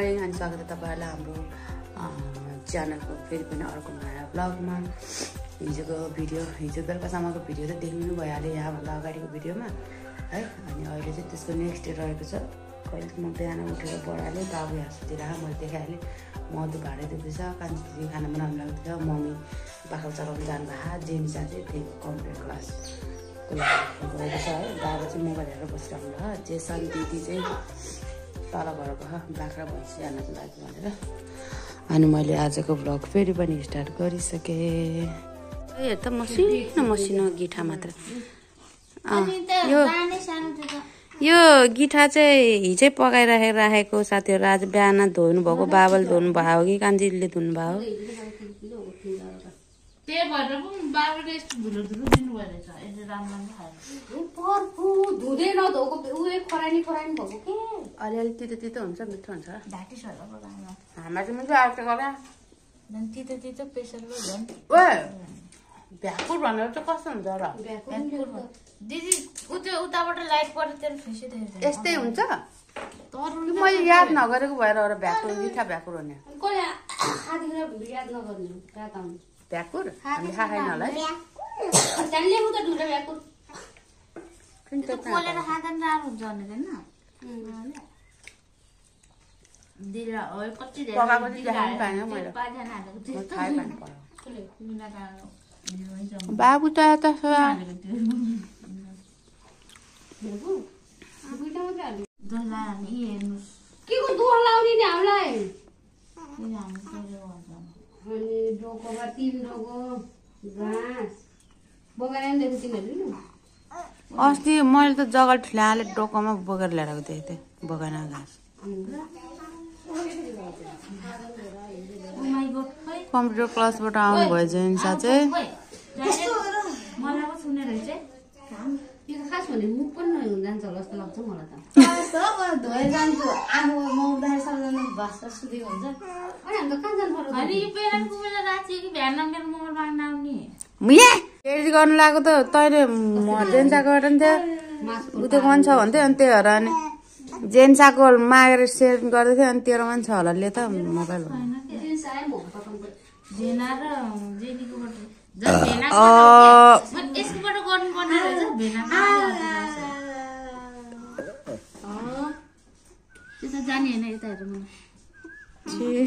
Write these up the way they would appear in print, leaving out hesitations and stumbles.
Morning अनि स्वागत छ तपाईहरुलाई हाम्रो च्यानलको फेरि पनि अर्को नयाँ ब्लगमा। हिजोको बेलुकासम्मको भिडियो त देख्नु भइहाल्यो यहाँभन्दा अगाडिको भिडियोमा है। अनि अहिले चाहिँ त्यसको नेक्स्ट डे रहेको छ। कहिले म बिहान उठेर बढाले बाबु हाँसुतिर मैले देखाइहालेँ मधु भाँडा दुख्दैछ, कान्छी दिदी खाना बनाउनु लाग्दैछ, मम्मी बाख्रा चराउनु जानुभएको, जेनिसा चाहिँ त्यही कम्प्युटर क्लासको लागि गएको छ है। बाबा चाहिँ मोबाइल हेरेर बसिरहनु भयो, जेसन दिदी चाहिँ तल घर भयो बाख्रा भैँसी हेर्नको लागि भनेर। अनि मैले आजको ब्लग फेरि पनि स्टार्ट गरिसकेँ। हेर त मसिनो मसिनो गिठा मात्र। यो गिठा चाहिँ हिजै पकाइराखेको साथीहरू आज बिहान धुनु भएको, बाबाले धुनु भयो कि कान्छीले धुनु भयो। अलिअलि तितो तितो हुन्छ, मिठो हुन्छ। हाम्रो चाहिँ मिठो आएको गरा तितो तितो प्रेसरको झन् भ्याकुर भनेर चाहिँ कस्तो हुन्छ र? दिदी उताबाट लाइट पऱ्यो त्यहाँ फेसिदिन्छ। यस्तै हुन्छ मैले याद नगरेको भएर एउटा भ्याकुर गिठा भ्याकुर हुने भ्याकुर हामी खाएन होला है। बाबु त यता के को दोह लाउने नि हामीलाई अनि डोकोमा तिन डोको घाँस बगाएर ल्याएको तिमीहरू। अस्ति मैले त जग्गा ठुलाले डोकोमा बोकेर ल्याएको देखेको थिएँ बगान घाँस। कम्प्युटर क्लासबाट आउनुभयो जेन्सा चाहिँ खास भने मुख पनि जान्छ होला जस्तो लाग्छ मलाई त। धोएर जान्छु आफू मौदार सबजना बस्छ सुतेको हुन्छ। अनि हामी त कहाँ जानु पर्यो? अनि यो पेरेन्टको बेला राति कि बिहान मेरो मोबाइल माग्न आउने फेरि गर्नु लागेको त तैँले जेन्साकोबाट नि थियो उतो मन छ भन्थ्यो। अनि त्यही भएर अनि जेन्साको मागेर सेयर गर्दै थियो। अनि तेरो मन छ होला ले त मोबाइल जेना र जेनीकोबाट यसकोबाट गर्नुपर्ने रहेछ भेनाको त्यो त जाने होइन यता हेर मलाई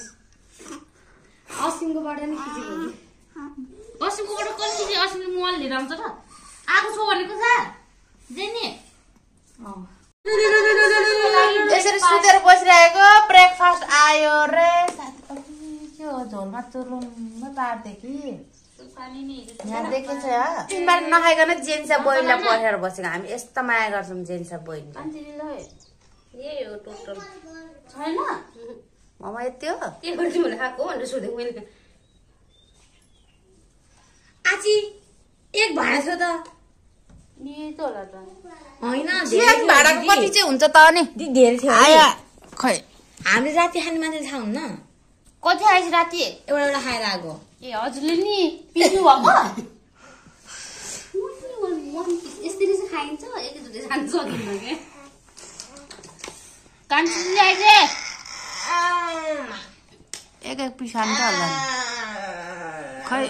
असिमकोबाट नि खिचेको असिमकोबाट कसले खिचे? असिमले मोबाइल लिएर आउँछ र आएको छ भनेको छ जेनी यसरी सुतेर बसिरहेको ब्रेकफास्ट आयो रे त्यो झोलमा चुरुम्मै पार्दै कि यहाँ देखेछ तिमीबाट नखाइकन जेन्सा बहिनीलाई पठाएर बसेको। हामी यस्तो माया गर्छौँ जेन्सा बहिनी। यही हो टोटल छैन ममा यति हो के गर्छु भने खाएको भनेर सोधेको मैले। आची एक भाडा छ त होला त होइन भाडाको कति चाहिँ हुन्छ त? अनि धेरै थियो खै हामीले राति खाने मान्छे थाहा हुन्न कति आएछ राति? एउटा खाएर आएको। ए हजुरले नि पिज्जु भएको यसरी चाहिँ खाइन्छ एकचोटि खानु सकिन्न क्या। कान्छी आइज एक पिस खान्छ होला खै।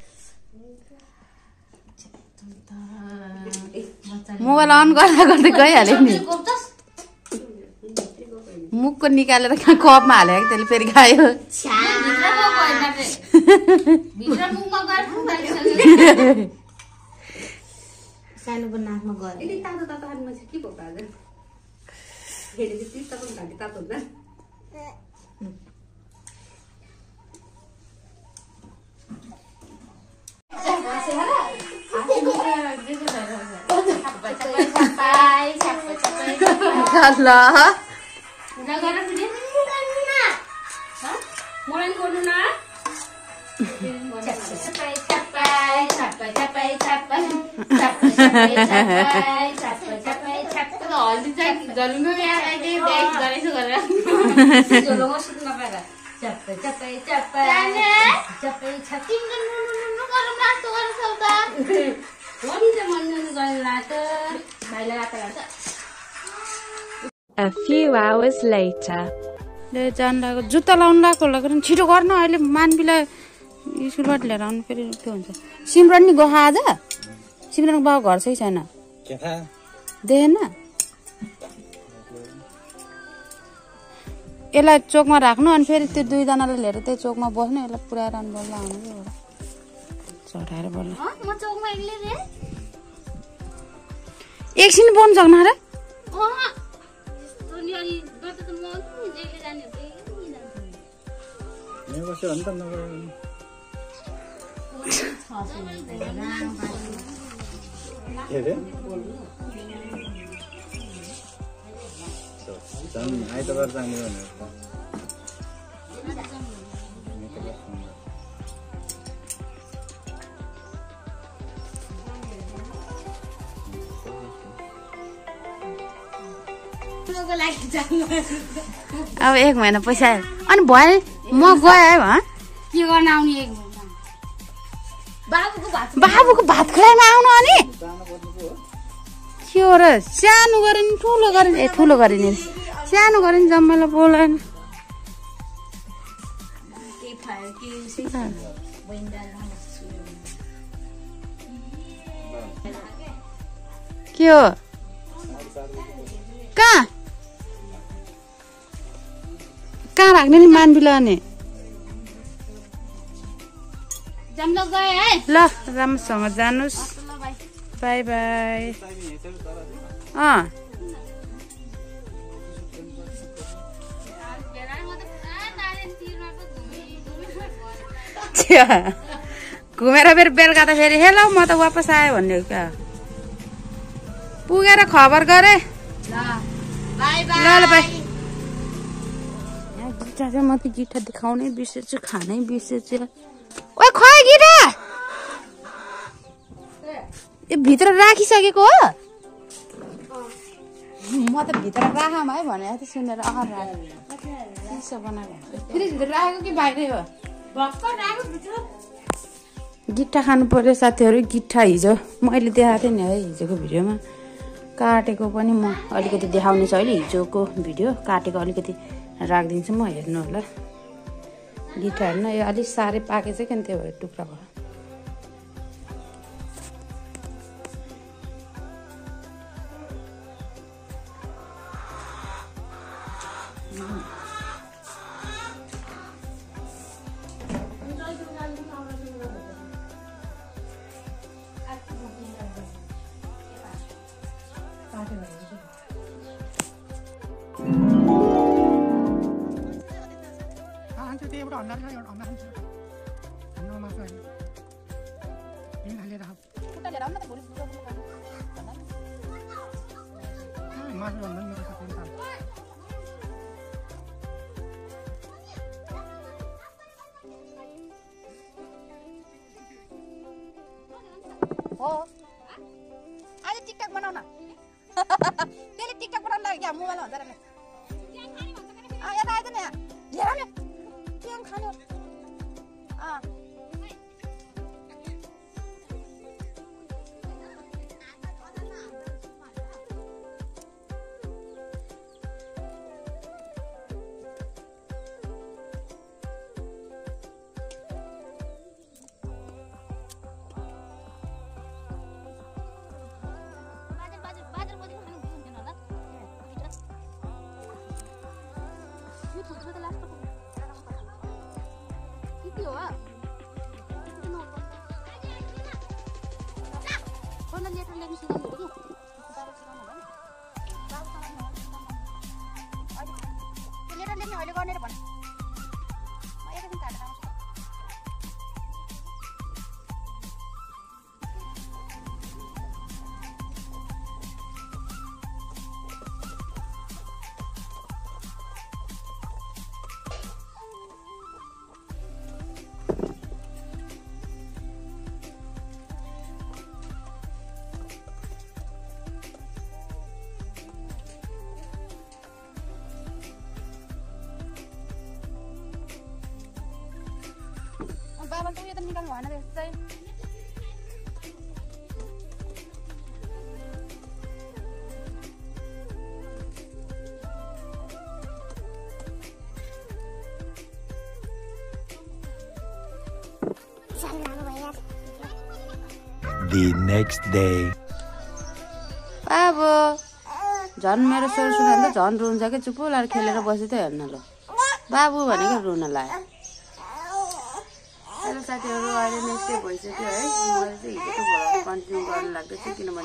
मोबाइल अन गर्दा गर्दै गइहाल्यो नि। मुखको निकालेर कपमा हालेको त्यसले फेरि खायो। सानोको नाकमा गयो तातो तातो खानु मान्छे के भएको आज हेरेको तिस्ता पनि घाँटी तातो हुन्छ। मलाई गर्नु न हल्दी चाहिँ झलुङ्गो गरेछ गरेर चप्पै चप्पै चप्पै चप्पै छप्पै नुनु गरम लाग्छ गरेछ त पनि त मन गर्न लाग्छ भाइलाई रात लाग्छ। A few hours later. ले जान लाग्यो जुत्ता लाउनु लाग्यो होला कारण छिटो गर्नु अहिले मानवीलाई स्कुलबाट लिएर आउनु फेरि के हुन्छ सिमरन नि गयो आज सिमरनको बाबु घर चाहिँ छैन देखेन यसलाई चोकमा राख्नु अनि फेरि त्यो दुईजनालाई लिएर त्यही चोकमा बस्नु यसलाई पुऱ्याएर अनि बल्ल आउनु चढाएर बल्ल एकछिन बोल्नु सक्नु र आइतबार जाने अब 1 महिना पैसा आयो अनि भयो म गएँ है के गर्न आउने 1 महिना बाबुको भात खुवाइमा आउनु अनि के हो र सानो गरेन ठुलो गरेन ए ठुलो गरिने सानो गरेन जम्मालाई बोलाएन के हो कहाँ राख्ने नि मानवीलाई अनि ल राम्रोसँग जानुस् बाई बाई घुमेर फेरि बेलुका त फेरि हेलो म त वापस आयो भन्ने क्या पुगेर खबर गरे ल बाई गिटा चाहिँ म त गिटा देखाउनै बिर्सेछु खानै बिर्सेछु ओ खै गिटा यो भित्र राखिसकेको हो म त भित्र राखम है भने जस्तो सुनेर चिसो बनाएको फ्रिजभित्र राखेको कि बाहिरै हो गिट्टा खानु पर्यो साथीहरू गिट्टा हिजो मैले देखाएको थिएँ नि है हिजोको भिडियोमा काटेको पनि म अलिकति देखाउने छु अहिले हिजोको भिडियो काटेको अलिकति राखिदिन्छु म हेर्नु होला गिट्टा हेर्नु यो अलिक साह्रै पाकेछ क्या त्यही भएर टुक्रा भयो हो आज टिकटक बनाउन त्यसले टिकटक बनाउन लाग्यो क्या मोबाइल हुन्छ र यता आइज न यहाँ हेर न के खानु बाबा त उयो त निकाल्नु भएन त्यस्तै The next day. बाबु झन् मेरो स्वर सुनेर त झन् रुन्छ कि चुप्पो लाएर खेलेर बसी त हेर्न ल बाबु भनेको रुन लाग्यो हेलो साथीहरू अहिले नेक्स्ट डे भइसक्यो है मैले चाहिँ हिजो त कन्टिन्यू गर्न लाग्दैछु किनभने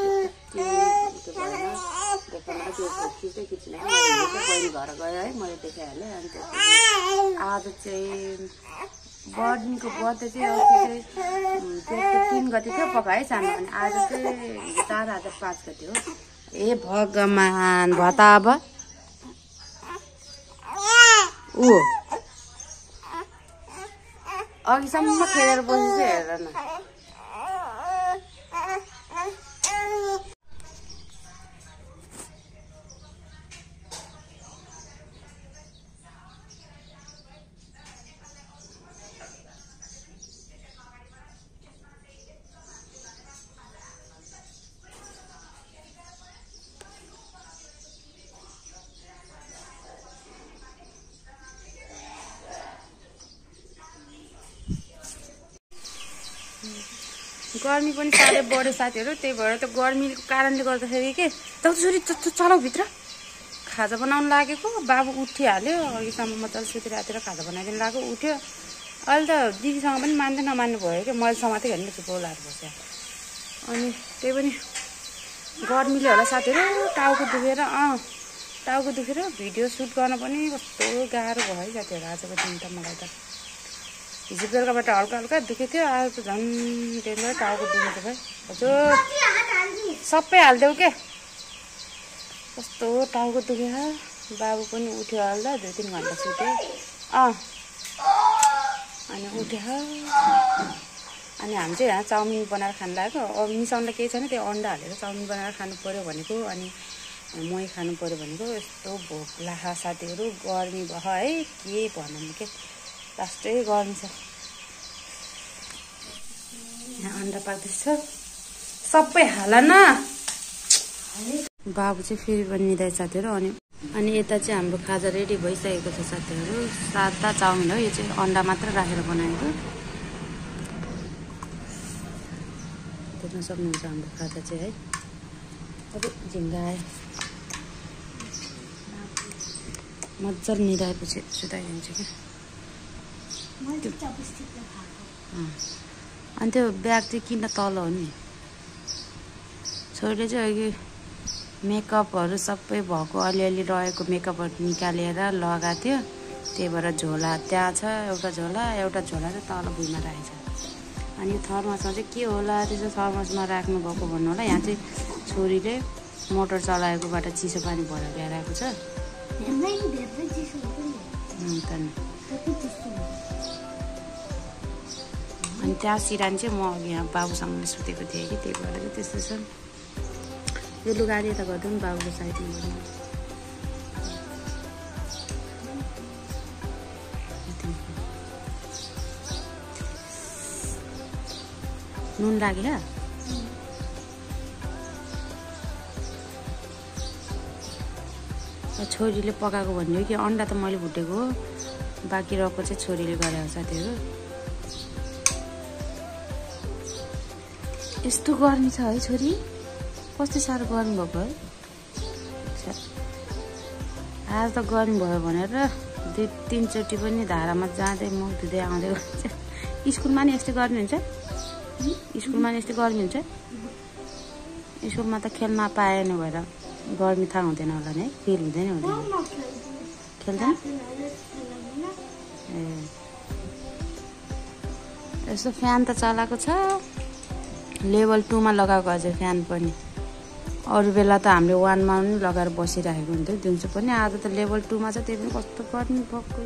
खिच्दै खिच्ने बहिनी घर गयो है मैले देखाइहालेँ अनि त्यसपछि आज चाहिँ बर्डनीको बर्थडे चाहिँ अस्ति चाहिँ 3 गते थियो पका है सानो अनि आज चाहिँ 4 आज 5 गते हो ए भगवान भता अब ऊ अघिसम्म खेलेर बसेछु हेर न गर्मी पनि साह्रै बढ्यो साथीहरू त्यही भएर त गर्मीको कारणले गर्दाखेरि के छोरी चलाउ भित्र खाजा बनाउनु लागेको बाबु उठिहाल्यो अघिसम्म म चल सुतिरहेको थिएँ खाजा बनाइदिनु लाग्यो उठ्यो अहिले त दिदीसँग पनि मान्दै नमान्नु भयो क्या मैले समातेँ भने चुप्पो लाएर बस्यो अनि त्यही पनि गर्मीले होला साथीहरू टाउको दुखेर भिडियो सुट गर्न पनि कस्तो गाह्रो भयो है साथीहरू आजको दिन त मलाई त हिजो बेलुकाबाट हल्का हल्का दुखेको थियो आज त झन् डेन्जर टाउको दुखेको भाइ हजुर सबै हालिदेऊ के कस्तो टाउको दुखेर बाबु पनि उठ्यो हाल्दा 2-3 घन्टा सुत्यो अनि उठ्यो अनि हामी चाहिँ यहाँ चाउमिन बनाएर खानु लाग्यो अब मिसाउनुलाई केही छैन त्यो अन्डा हालेर चाउमिन बनाएर खानु पर्यो भनेको अनि मही खानु पर्यो भनेको यस्तो भोक लाखा साथीहरू गर्मी भयो है के भन्नु के लास्टै गर्मी छ यहाँ अन्डा पाक्दैछ सबै हाल न बाबु चाहिँ फेरि पनि निदाइ साथीहरू अनि यता चाहिँ हाम्रो खाजा रेडी भइसकेको छ साथीहरू सादा चाउमिन हो यो चाहिँ अन्डा मात्र राखेर बनाएको देख्न सक्नुहुन्छ हाम्रो खाजा चाहिँ है अब झिङ्गा आयो मजाले निदाएपछि सुताइदिन्छु क्या अनि त्यो ब्याग चाहिँ किन तल हो नि छोरीले चाहिँ अघि मेकअपहरू सबै भएको अलिअलि रहेको मेकअपहरू निकालेर लगाएको थियो त्यही भएर झोला त्यहाँ छ एउटा झोला चाहिँ तल भुइँमा राखेको छ अनि यो थर्मसमा चाहिँ के होला त्यसो थर्मसमा राख्नुभएको भन्नु होला यहाँ चाहिँ छोरीले मोटर चलाएकोबाट चिसो पानी भरेर ल्याइरहेको छ अनि त्यहाँ सिरानी चाहिँ म अघि यहाँ बाबुसँग सुतेको थिएँ कि त्यही भएर चाहिँ त्यस्तो छ यो लुगाले यता गर्दा पनि बाबुको साइडमा गर्नु नुन लाग्यो छोरीले पकाएको भन्यो कि अन्डा त मैले भुटेको हो बाँकी रहेको चाहिँ छोरीले गरेको साथीहरू यस्तो गर्मी छ है छोरी कस्तो साह्रो गर्मी भएको है आज त गर्मी भयो भनेर 2-3 चोटि पनि धारामा जाँदै मुख धुँदै आउँदै गर्छ स्कुलमा नि यस्तै गर्मी हुन्छ स्कुलमा त खेल्न पाएन भएर गर्मी थाहा हुँदैन होला नि है फिल हुँदैन खेल्दैन ए यस्तो फ्यान त चलाएको छ लेभल 2 मा लगाएको अझै फ्यान पनि अरू बेला त हामीले 1 मा पनि लगाएर बसिरहेको हुन्थ्यो दिउँसो पनि आज त लेभल 2 मा छ त्यही पनि कस्तो गर्मी पक्कै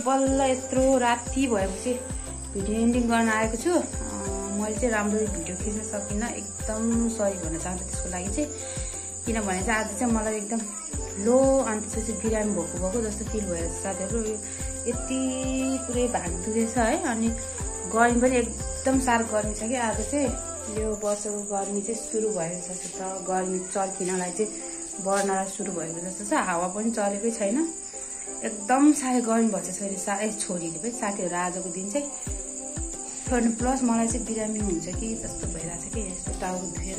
बल्ल यत्रो राति भएपछि भिडियो एन्डिङ गर्न आएको छु। मैले चाहिँ राम्ररी भिडियो खिच्न सकिनँ, एकदम सरी भन्न चाहन्छु त्यसको लागि चाहिँ। किनभने चाहिँ आज चाहिँ मलाई एकदम लो अनि त्यसपछि बिरामी भएको जस्तो फिल भएर साथीहरू। यति पुरै भाग दुखेछ है। अनि गर्मी पनि एकदम साह्रो गर्मी छ कि आज चाहिँ यो वर्षको गर्मी चाहिँ सुरु भएको जस्तो छ। गर्मी चर्किनलाई चाहिँ बढ्नलाई सुरु भएको जस्तो छ। हावा पनि चलेकै छैन, एकदम साह्रै गर्मी भएछ छोरीले पनि। साथीहरू आजको दिन चाहिँ प्लस मलाई चाहिँ बिरामी हुन्छ कि जस्तो भइरहेको छ कि यस्तो टाउको दुखेर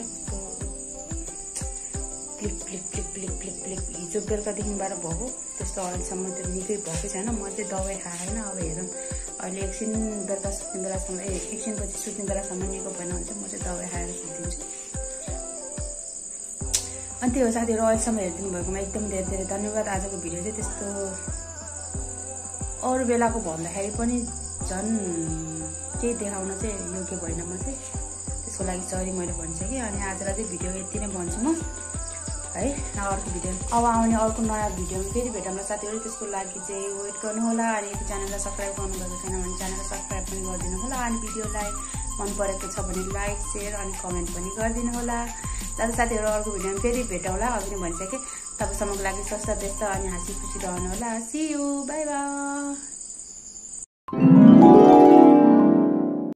click click click click click click हिजो बेलुकादेखिबाट भएको त्यस्तो अहिलेसम्म त्यो निकै भएकै छैन। म चाहिँ दबाई खाएन। अब हेरौँ अहिले एकछिन बेलुका सुत्ने बेलासम्म एकछिनपछि सुत्ने बेलासम्म निको भएन भने चाहिँ म चाहिँ दबाई खाएर सुत्दिन्छु। अनि त्यो हो साथीहरू, अहिलेसम्म हेरिदिनु भएकोमा एकदम धेरै धेरै धन्यवाद। आजको भिडियो चाहिँ त्यस्तो अरू बेलाको भन्दाखेरि पनि झन् केही देखाउन चाहिँ योग्य भएन म चाहिँ, त्यसको लागि सरी मैले भनिसकेँ। अनि आजलाई चाहिँ भिडियो यति नै भन्छु म है। अर्को भिडियो अब आउने अर्को नयाँ भिडियोमा फेरि भेटौँला साथीहरू। त्यसको लागि चाहिँ वेट गर्नु होला। अनि यदि च्यानललाई सब्सक्राइब गर्नुभएको छैन भने च्यानललाई सब्सक्राइब पनि गरिदिनु होला। अनि भिडियोलाई मन परेको छ भने लाइक सेयर अनि कमेन्ट पनि गरिदिनु होला। ल साथीहरू अर्को भिडियोमा फेरि भेटौँला। अघि नै भनिसकेँ, तपाईँसम्मको लागि स्वस्थ व्यस्त अनि हाँसी खुसी रहनु होला। See you, bye by.